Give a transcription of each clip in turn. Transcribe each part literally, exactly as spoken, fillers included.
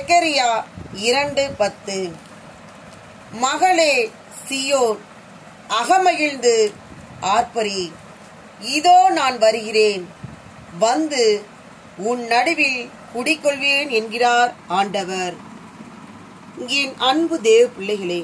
செக்கரியா இரண்டு பத்து. மகளே சீயோன், அகமகிழ்ந்து ஆர்ப்பரி, இதோ நான் வருகிறேன், வந்து உன் நடுவில் குடிக்கொள்வேன் என்கிறார் ஆண்டவர். என் அன்பு தேவ பிள்ளைகளே,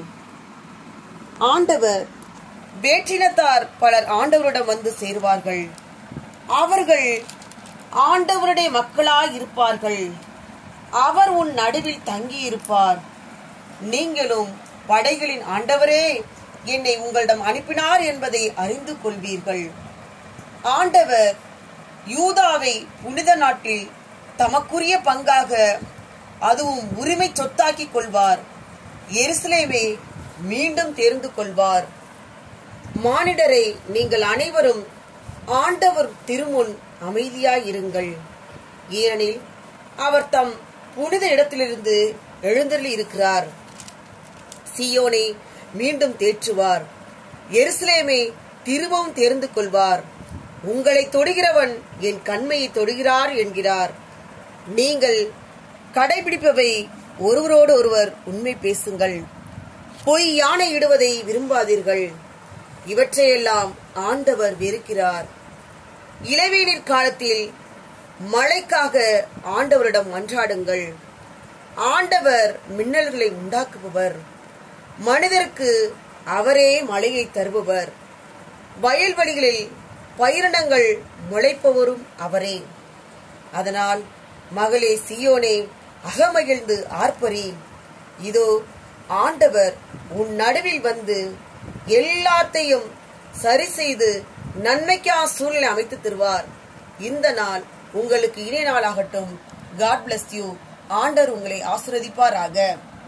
ஆண்டவர் வேற்றினத்தார் பலர் ஆண்டவரிடம் வந்து சேருவார்கள். அவர்கள் ஆண்டவருடைய மக்களாய் இருப்பார்கள். அவர் உன் நடுவில் தங்கி இருப்பார். நீங்களும் படைகளின் ஆண்டவரே என்னை உங்களிடம் அனுப்பினார் என்பதை அறிந்து கொள்வீர்கள். ஆண்டவர் யூதாவை புனித நாட்டில் தமக்குரிய பங்காக, அதுவும் உரிமை சொத்தாக்கிக் கொள்வார். எருசலேமை மீண்டும் தேர்ந்து கொள்வார். மானிடரை, நீங்கள் அனைவரும் ஆண்டவர் திருமுன் அமைதியாயிருங்கள். ஏனெனில் அவர் தம் புனித இடத்திலிருந்து எழுந்தருளி இருக்கிறார். சீயோனை மீண்டும் தேற்றுவார். எருசலேமை திரும்பவும் தேர்ந்து கொள்வார். உங்களை தொடுகிறவன் என் கண்மையை தொடுகிறார் என்கிறார். நீங்கள் கடைபிடிப்பவை ஒருவரோடு ஒருவர் உண்மை பேசுங்கள். பொய் யானை இடுவதை விரும்பாதீர்கள். இவற்றையெல்லாம் ஆண்டவர் வெறுக்கிறார். இளவேனிற் காலத்தில் மழைக்காக ஆண்டவரிடம் மன்றாடுங்கள். ஆண்டவர் மின்னல்களை உண்டாக்குபவர். மனிதருக்கு அவரே மழையை தருபவர். வயல்வெளிகளில் பயிரினங்கள் முளைப்பவரும் அவரே. அதனால் மகளே சீயோனே, அகமகிழ்ந்து ஆர்ப்பரி, இதோ ஆண்டவர் உன் நடுவில் வந்து எல்லாத்தையும் சரி செய்து நன்மைக்கான சூழ்நிலை அமைத்து தருவார். இந்த நாள் உங்களுக்கு இனிய நாளாகட்டும். God bless you. ஆண்டவர் உங்களை ஆசீர்வதிப்பாராக.